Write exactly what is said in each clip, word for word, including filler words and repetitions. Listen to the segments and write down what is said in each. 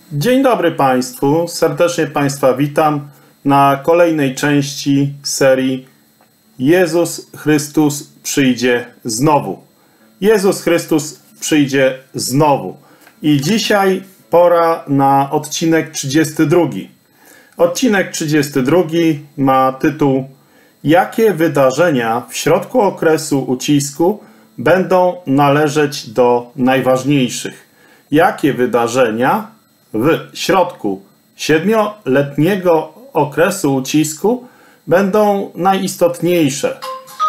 Dzień dobry Państwu, serdecznie Państwa witam na kolejnej części serii Jezus Chrystus przyjdzie znowu. Jezus Chrystus przyjdzie znowu. I dzisiaj pora na odcinek trzydziesty drugi. Odcinek trzydziesty drugi ma tytuł: Jakie wydarzenia w środku okresu ucisku będą należeć do najważniejszych? Jakie wydarzenia w środku siedmioletniego okresu ucisku będą najistotniejsze?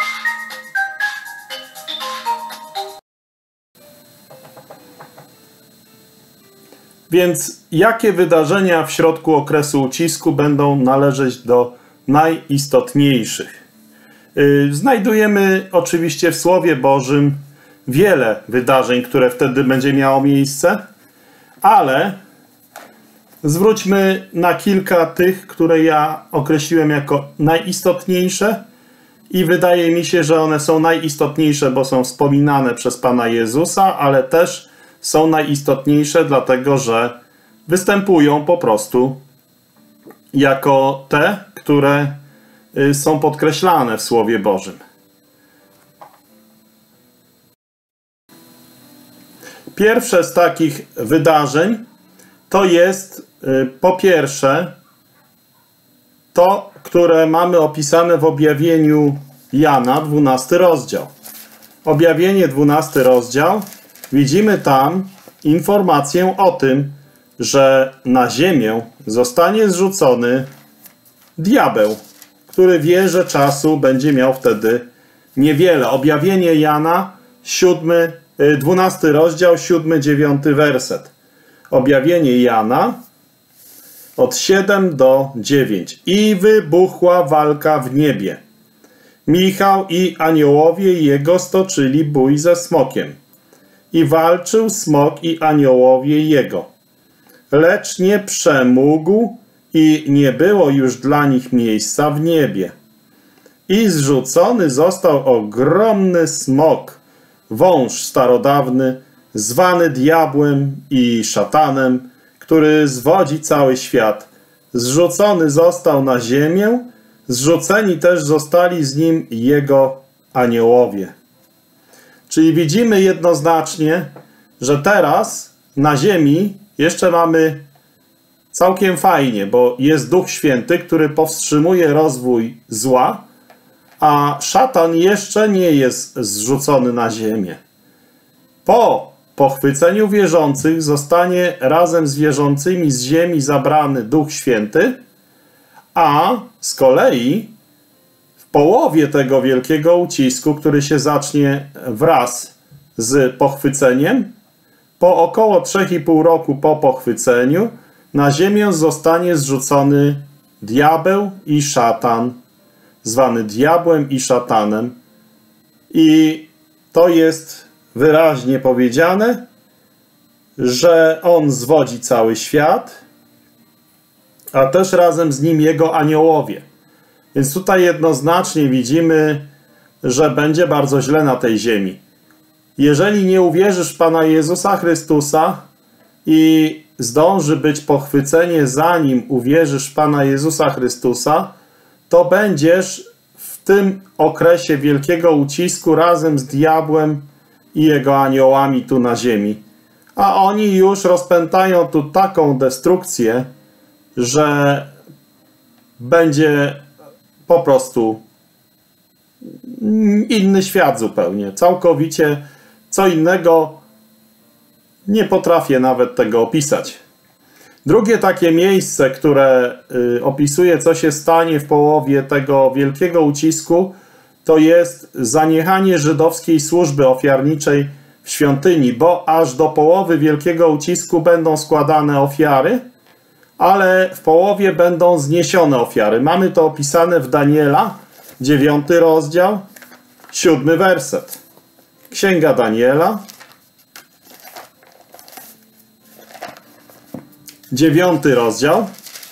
Więc jakie wydarzenia w środku okresu ucisku będą należeć do najistotniejszych? Znajdujemy oczywiście w Słowie Bożym wiele wydarzeń, które wtedy będzie miało miejsce, ale zwróćmy na kilka tych, które ja określiłem jako najistotniejsze i wydaje mi się, że one są najistotniejsze, bo są wspominane przez Pana Jezusa, ale też są najistotniejsze dlatego, że występują po prostu jako te, które są podkreślane w Słowie Bożym. Pierwsze z takich wydarzeń to jest po pierwsze to, które mamy opisane w objawieniu Jana, dwunasty rozdział. Objawienie, dwunasty rozdział. Widzimy tam informację o tym, że na ziemię zostanie zrzucony diabeł, który wie, że czasu będzie miał wtedy niewiele. Objawienie Jana, siódmy, dwunasty rozdział, siódmy, dziewiąty werset. Objawienie Jana od siódmego do dziewiątego. I wybuchła walka w niebie. Michał i aniołowie jego stoczyli bój ze smokiem. I walczył smok i aniołowie jego. Lecz nie przemógł i nie było już dla nich miejsca w niebie. I zrzucony został ogromny smok, wąż starodawny, zwany diabłem i szatanem, który zwodzi cały świat. Zrzucony został na ziemię, zrzuceni też zostali z nim jego aniołowie. Czyli widzimy jednoznacznie, że teraz na ziemi jeszcze mamy całkiem fajnie, bo jest Duch Święty, który powstrzymuje rozwój zła, a szatan jeszcze nie jest zrzucony na ziemię. Po pochwyceniu wierzących zostanie razem z wierzącymi z ziemi zabrany Duch Święty, a z kolei w połowie tego wielkiego ucisku, który się zacznie wraz z pochwyceniem, po około trzech i pół roku po pochwyceniu, na ziemię zostanie zrzucony diabeł i szatan, zwany diabłem i szatanem. I to jest wyraźnie powiedziane, że on zwodzi cały świat, a też razem z nim jego aniołowie. Więc tutaj jednoznacznie widzimy, że będzie bardzo źle na tej ziemi. Jeżeli nie uwierzysz w Pana Jezusa Chrystusa i zdąży być pochwycenie, zanim uwierzysz w Pana Jezusa Chrystusa, to będziesz w tym okresie wielkiego ucisku razem z diabłem i jego aniołami tu na ziemi. A oni już rozpętają tu taką destrukcję, że będzie po prostu inny świat zupełnie. Całkowicie co innego, nie potrafię nawet tego opisać. Drugie takie miejsce, które y, opisuje, co się stanie w połowie tego wielkiego ucisku, to jest zaniechanie żydowskiej służby ofiarniczej w świątyni, bo aż do połowy wielkiego ucisku będą składane ofiary, ale w połowie będą zniesione ofiary. Mamy to opisane w Daniela, dziewiąty rozdział, siódmy werset. Księga Daniela, dziewiąty rozdział,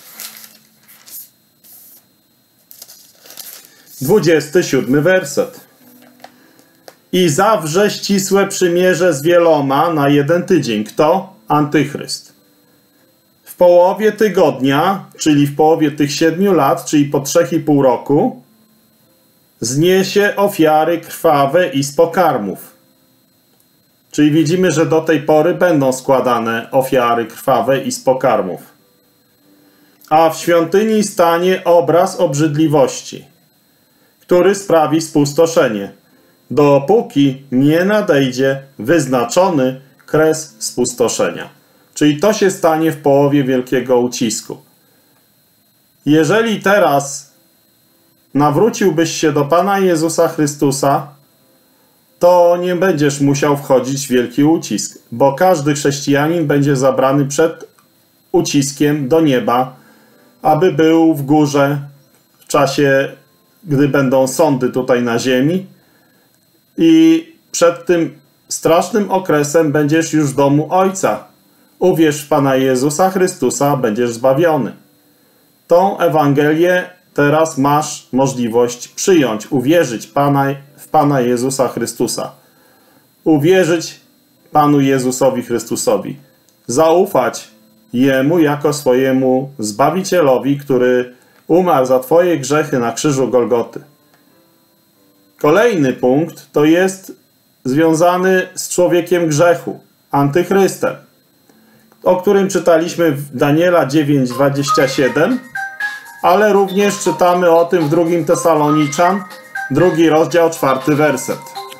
dwudziesty siódmy werset. I zawrze ścisłe przymierze z wieloma na jeden tydzień. Kto? Antychryst. połowie tygodnia, czyli w połowie tych siedmiu lat, czyli po trzech i pół roku, zniesie ofiary krwawe i z pokarmów. Czyli widzimy, że do tej pory będą składane ofiary krwawe i z pokarmów. A w świątyni stanie obraz obrzydliwości, który sprawi spustoszenie, dopóki nie nadejdzie wyznaczony kres spustoszenia. Czyli to się stanie w połowie wielkiego ucisku. Jeżeli teraz nawróciłbyś się do Pana Jezusa Chrystusa, to nie będziesz musiał wchodzić w wielki ucisk, bo każdy chrześcijanin będzie zabrany przed uciskiem do nieba, aby był w górze w czasie, gdy będą sądy tutaj na ziemi, i przed tym strasznym okresem będziesz już w domu Ojca. Uwierz w Pana Jezusa Chrystusa, będziesz zbawiony. Tą Ewangelię teraz masz możliwość przyjąć, uwierzyć Pana, w Pana Jezusa Chrystusa. Uwierzyć Panu Jezusowi Chrystusowi. Zaufać Jemu jako swojemu Zbawicielowi, który umarł za Twoje grzechy na krzyżu Golgoty. Kolejny punkt to jest związany z człowiekiem grzechu, antychrystem, o którym czytaliśmy w Daniela dziewięć, dwadzieścia siedem, ale również czytamy o tym w drugim Tesaloniczan, drugi rozdział, czwarty werset.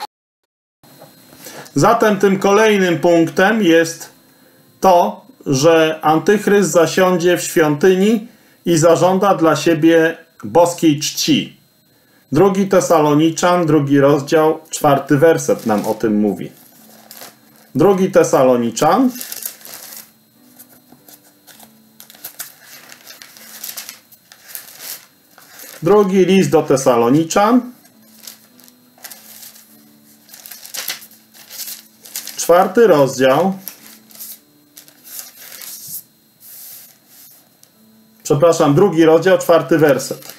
Zatem tym kolejnym punktem jest to, że antychryst zasiądzie w świątyni i zażąda dla siebie boskiej czci. Drugi Tesaloniczan, drugi rozdział, czwarty werset nam o tym mówi. Drugi Tesaloniczan, drugi list do Tesaloniczan, czwarty rozdział, przepraszam, drugi rozdział, czwarty werset.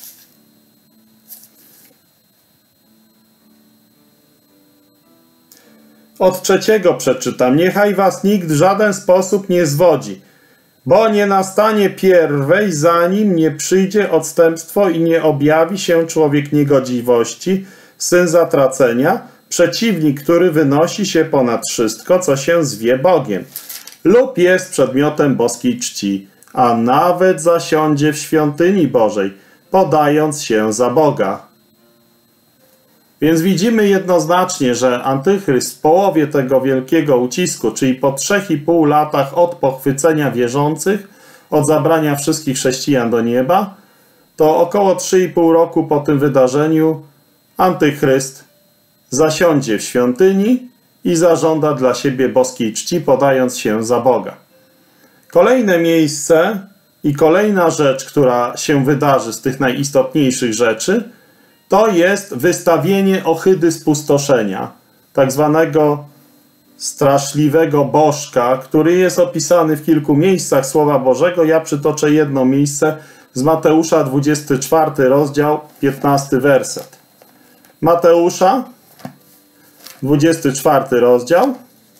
Od trzeciego przeczytam. Niechaj was nikt w żaden sposób nie zwodzi, bo nie nastanie pierwej, zanim nie przyjdzie odstępstwo i nie objawi się człowiek niegodziwości, syn zatracenia, przeciwnik, który wynosi się ponad wszystko, co się zwie Bogiem, lub jest przedmiotem boskiej czci, a nawet zasiądzie w świątyni Bożej, podając się za Boga. Więc widzimy jednoznacznie, że antychryst w połowie tego wielkiego ucisku, czyli po trzech i pół latach od pochwycenia wierzących, od zabrania wszystkich chrześcijan do nieba, to około trzy i pół roku po tym wydarzeniu antychryst zasiądzie w świątyni i zażąda dla siebie boskiej czci, podając się za Boga. Kolejne miejsce i kolejna rzecz, która się wydarzy z tych najistotniejszych rzeczy, to jest wystawienie ohydy spustoszenia, tak zwanego straszliwego bożka, który jest opisany w kilku miejscach Słowa Bożego. Ja przytoczę jedno miejsce z Mateusza, dwudziesty czwarty rozdział, piętnasty werset. Mateusza, dwudziesty czwarty rozdział,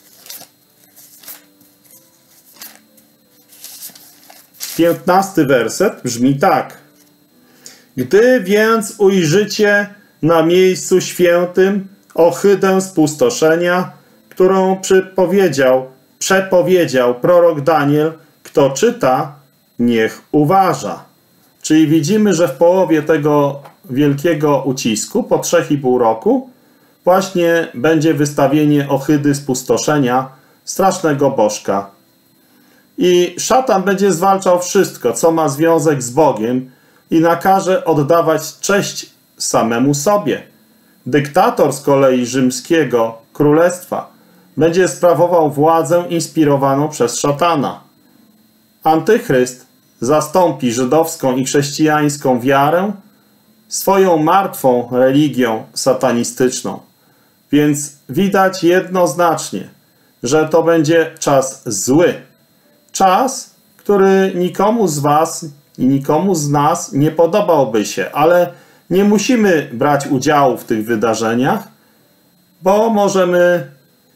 piętnasty werset brzmi tak. Gdy więc ujrzycie na miejscu świętym ohydę spustoszenia, którą przypowiedział, przepowiedział prorok Daniel, kto czyta, niech uważa. Czyli widzimy, że w połowie tego wielkiego ucisku, po trzech i pół roku, właśnie będzie wystawienie ohydy spustoszenia, strasznego bożka. I szatan będzie zwalczał wszystko, co ma związek z Bogiem, i nakaże oddawać cześć samemu sobie. Dyktator z kolei rzymskiego królestwa będzie sprawował władzę inspirowaną przez szatana. Antychryst zastąpi żydowską i chrześcijańską wiarę swoją martwą religią satanistyczną. Więc widać jednoznacznie, że to będzie czas zły. Czas, który nikomu z was i nikomu z nas nie podobałby się, ale nie musimy brać udziału w tych wydarzeniach, bo możemy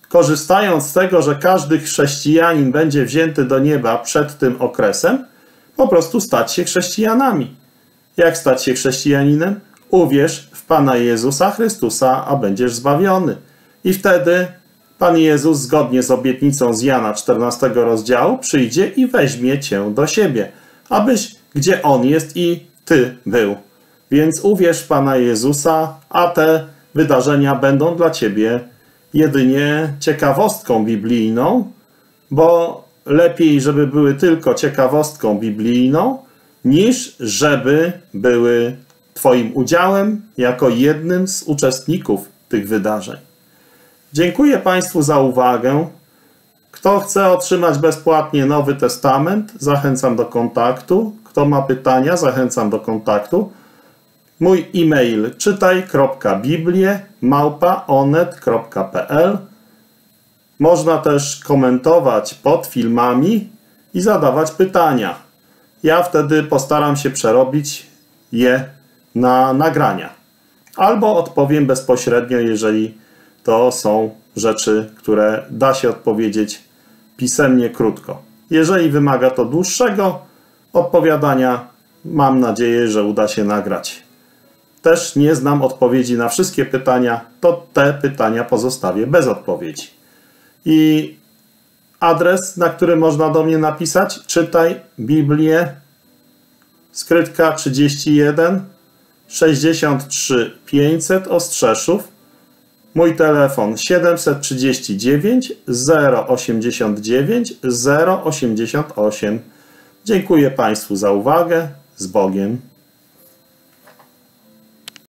korzystając z tego, że każdy chrześcijanin będzie wzięty do nieba przed tym okresem, po prostu stać się chrześcijanami. Jak stać się chrześcijaninem? Uwierz w Pana Jezusa Chrystusa, a będziesz zbawiony. I wtedy Pan Jezus, zgodnie z obietnicą z Jana czternastego rozdziału, przyjdzie i weźmie cię do siebie, abyś, gdzie On jest i ty był. Więc uwierz w Pana Jezusa, a te wydarzenia będą dla ciebie jedynie ciekawostką biblijną, bo lepiej, żeby były tylko ciekawostką biblijną, niż żeby były twoim udziałem jako jednym z uczestników tych wydarzeń. Dziękuję Państwu za uwagę. Kto chce otrzymać bezpłatnie Nowy Testament, zachęcam do kontaktu. Kto ma pytania, zachęcam do kontaktu. Mój e-mail czytaj kropka biblię małpa onet kropka pe el. Można też komentować pod filmami i zadawać pytania. Ja wtedy postaram się przerobić je na nagrania. Albo odpowiem bezpośrednio, jeżeli to są rzeczy, które da się odpowiedzieć pisemnie krótko. Jeżeli wymaga to dłuższego odpowiadania, mam nadzieję, że uda się nagrać. Też nie znam odpowiedzi na wszystkie pytania, to te pytania pozostawię bez odpowiedzi. I adres, na który można do mnie napisać, czytaj Biblię, skrytka trzydzieści jeden sześćdziesiąt trzy pięćset Ostrzeszów. Mój telefon siedem trzydzieści dziewięć zero osiemdziesiąt dziewięć zero osiemdziesiąt osiem. Dziękuję Państwu za uwagę. Z Bogiem.